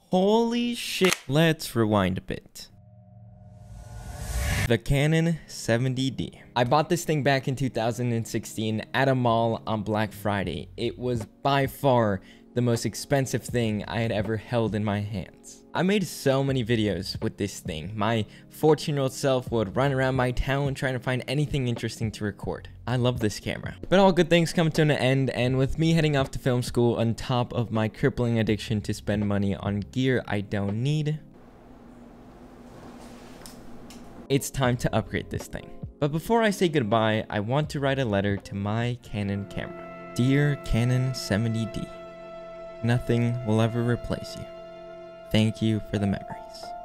Holy shit. Let's rewind a bit. The Canon 70D. I bought this thing back in 2016 at a mall on Black Friday. It was by far the most expensive thing I had ever held in my hands. I made so many videos with this thing. My 14-year-old self would run around my town trying to find anything interesting to record. I love this camera. But all good things come to an end, and with me heading off to film school on top of my crippling addiction to spend money on gear I don't need, it's time to upgrade this thing. But before I say goodbye, I want to write a letter to my Canon camera. Dear Canon 70D, nothing will ever replace you. Thank you for the memories.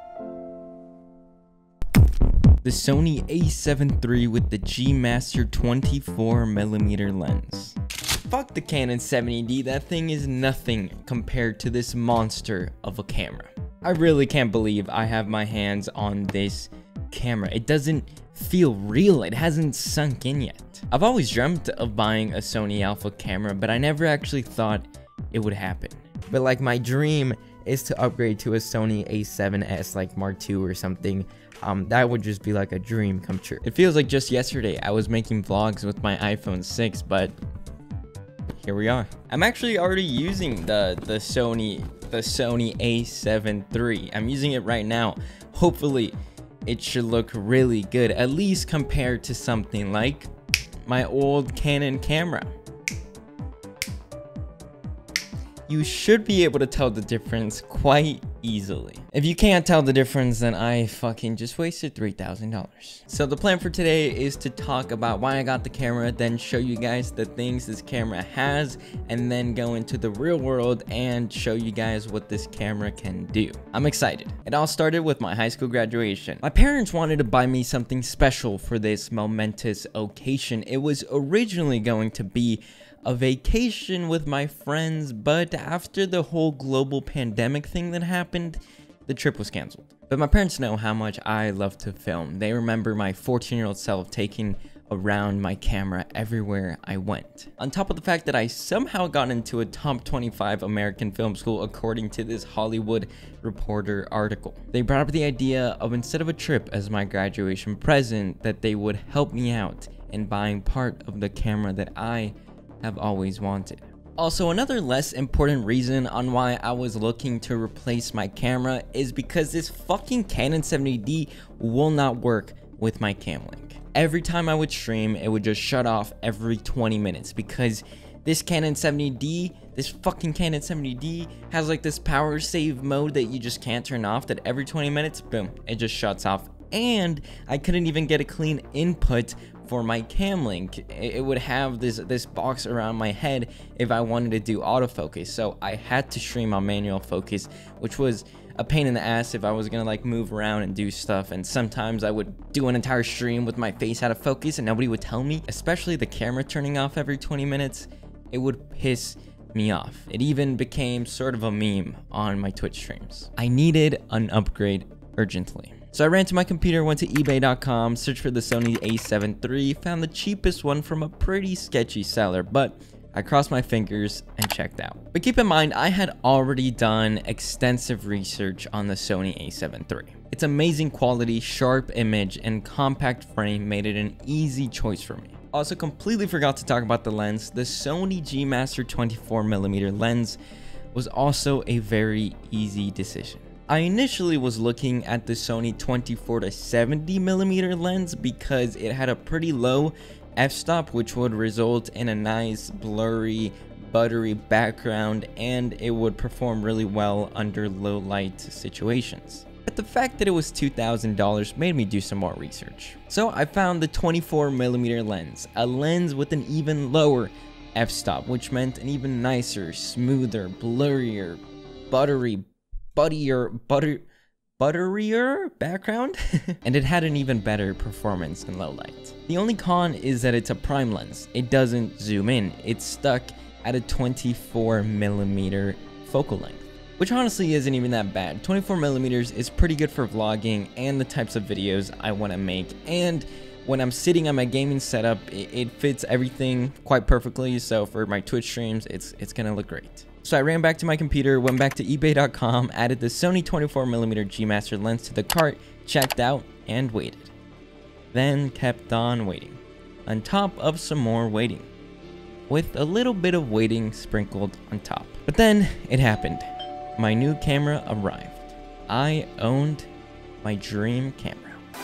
The Sony a7 III with the G Master 24mm lens. Fuck the Canon 70D, that thing is nothing compared to this monster of a camera. I really can't believe I have my hands on this camera. It doesn't feel real. It hasn't sunk in yet. I've always dreamt of buying a Sony Alpha camera, but I never actually thought it would happen. But like, my dream is to upgrade to a Sony a7S like Mark II or something. That would just be like a dream come true. It feels like just yesterday I was making vlogs with my iPhone 6, but here we are. I'm actually already using the Sony a7 III. I'm using it right now. Hopefully it should look really good, at least compared to something like my old Canon camera. You should be able to tell the difference quite easily. If you can't tell the difference, then I fucking just wasted $3,000. So the plan for today is to talk about why I got the camera, then show you guys the things this camera has, and then go into the real world and show you guys what this camera can do. I'm excited. It all started with my high school graduation. My parents wanted to buy me something special for this momentous occasion. It was originally going to be a vacation with my friends, but after the whole global pandemic thing that happened, the trip was canceled. But my parents know how much I love to film. They remember my 14-year-old self taking around my camera everywhere I went. On top of the fact that I somehow got into a top 25 American film school according to this Hollywood Reporter article. They brought up the idea of, instead of a trip as my graduation present, that they would help me out in buying part of the camera that I have always wanted. Also, another less important reason on why I was looking to replace my camera is because this fucking Canon 70D will not work with my Camlink. Every time I would stream, it would just shut off every 20 minutes because this Canon 70D, this fucking Canon 70D has like this power save mode that you just can't turn off, that every 20 minutes, boom, it just shuts off. And I couldn't even get a clean input for my Camlink. It would have this box around my head if I wanted to do autofocus, so I had to stream on manual focus, which was a pain in the ass if I was gonna like move around and do stuff. And sometimes I would do an entire stream with my face out of focus and nobody would tell me, especially the camera turning off every 20 minutes. It would piss me off. It even became sort of a meme on my Twitch streams. I needed an upgrade urgently. So I ran to my computer, went to ebay.com, searched for the Sony a7 III, found the cheapest one from a pretty sketchy seller, but I crossed my fingers and checked out. But keep in mind, I had already done extensive research on the Sony a7 III. Its amazing quality, sharp image, and compact frame made it an easy choice for me. Also, completely forgot to talk about the lens. The Sony G Master 24mm lens was also a very easy decision. I initially was looking at the Sony 24 to 70mm lens because it had a pretty low f-stop, which would result in a nice blurry, buttery background, and it would perform really well under low light situations. But the fact that it was $2,000 made me do some more research. So I found the 24mm lens, a lens with an even lower f-stop, which meant an even nicer, smoother, blurrier, butterier background, and it had an even better performance in low light. The only con is that it's a prime lens. It doesn't zoom in. It's stuck at a 24mm focal length, which honestly isn't even that bad. 24mm is pretty good for vlogging and the types of videos I want to make, and when I'm sitting on my gaming setup, it fits everything quite perfectly. So for my Twitch streams, it's gonna look great. So I ran back to my computer, went back to ebay.com, added the Sony 24mm G Master lens to the cart, checked out, and waited. Then kept on waiting, on top of some more waiting, with a little bit of waiting sprinkled on top. But then it happened. My new camera arrived. I owned my dream camera.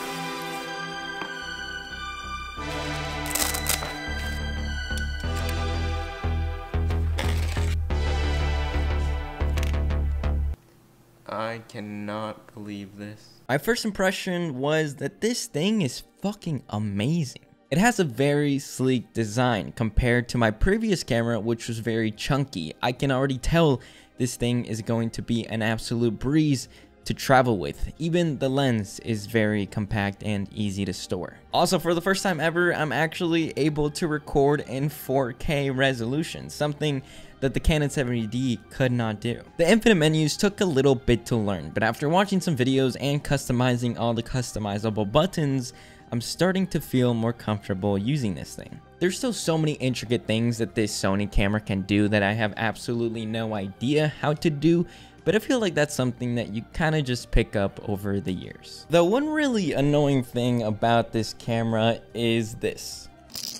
I cannot believe this. My first impression was that this thing is fucking amazing. It has a very sleek design compared to my previous camera, which was very chunky. I can already tell this thing is going to be an absolute breeze to travel with. Even the lens is very compact and easy to store. Also, for the first time ever, I'm actually able to record in 4K resolution, something that the Canon 70D could not do. The infinite menus took a little bit to learn, but after watching some videos and customizing all the customizable buttons, I'm starting to feel more comfortable using this thing. There's still so many intricate things that this Sony camera can do that I have absolutely no idea how to do, but I feel like that's something that you kind of just pick up over the years. The one really annoying thing about this camera is this.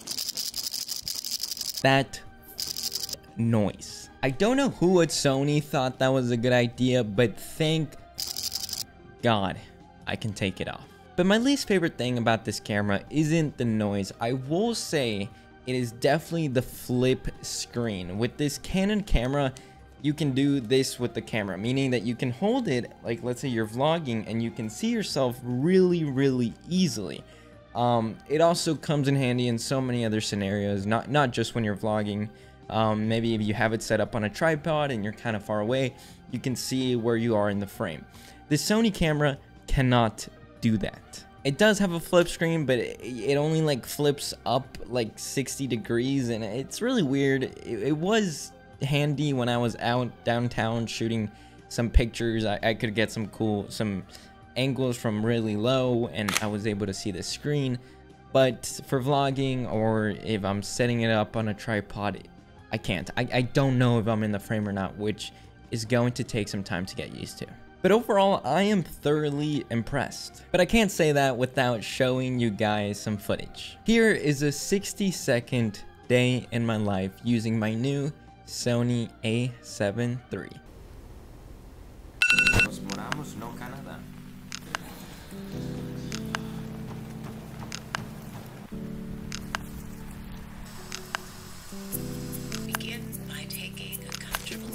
That noise. I don't know who at Sony thought that was a good idea, but thank God I can take it off. But my least favorite thing about this camera isn't the noise. I will say it is definitely the flip screen. With this Canon camera, you can do this with the camera, meaning that you can hold it, like let's say you're vlogging, and you can see yourself really easily. It also comes in handy in so many other scenarios, not just when you're vlogging. Maybe if you have it set up on a tripod and you're kind of far away, you can see where you are in the frame. This Sony camera cannot do that. It does have a flip screen, but it only like flips up like 60 degrees, and it's really weird. It was handy when I was out downtown shooting some pictures. I could get some angles from really low, and I was able to see the screen. But for vlogging, or if I'm setting it up on a tripod, I can't. I don't know if I'm in the frame or not, which is going to take some time to get used to. But overall, I am thoroughly impressed. But I can't say that without showing you guys some footage. Here is a 60-second day in my life using my new Sony A7 III. Nos moramos no Canadá. Begin by taking a comfortable.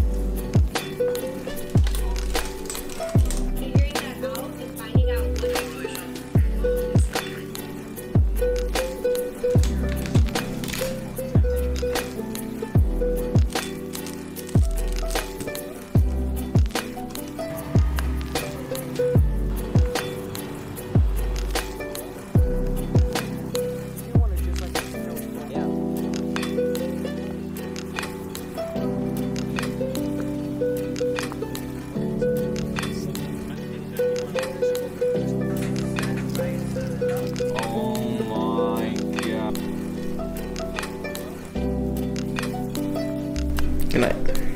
Figuring that out and finding out what Good night.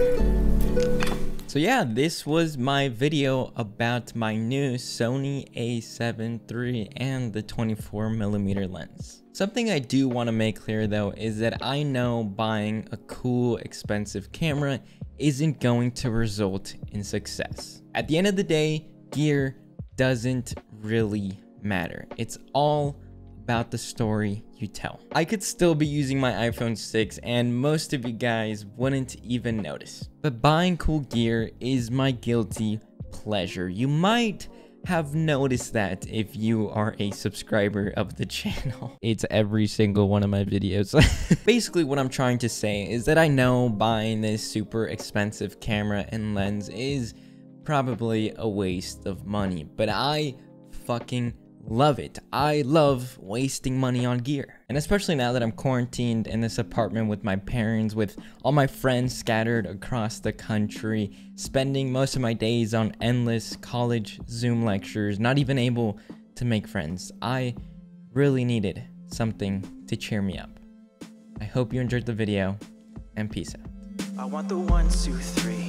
So yeah, this was my video about my new Sony A7 III and the 24mm lens. Something I do want to make clear though is that I know buying a cool, expensive camera isn't going to result in success. At the end of the day, gear doesn't really matter. It's all about the story you tell. I could still be using my iPhone 6 and most of you guys wouldn't even notice. But buying cool gear is my guilty pleasure. You might have noticed that if you are a subscriber of the channel. It's every single one of my videos. Basically what I'm trying to say is that I know buying this super expensive camera and lens is probably a waste of money, but I fucking love it. I love wasting money on gear. And especially now that I'm quarantined in this apartment with my parents, with all my friends scattered across the country, spending most of my days on endless college Zoom lectures, not even able to make friends. I really needed something to cheer me up. I hope you enjoyed the video, and peace out. I want the 1, 2, 3.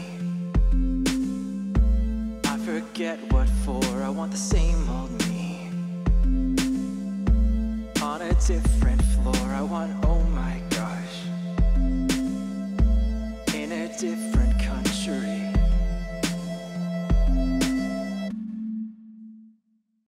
I forget what for. I want the same old me on a different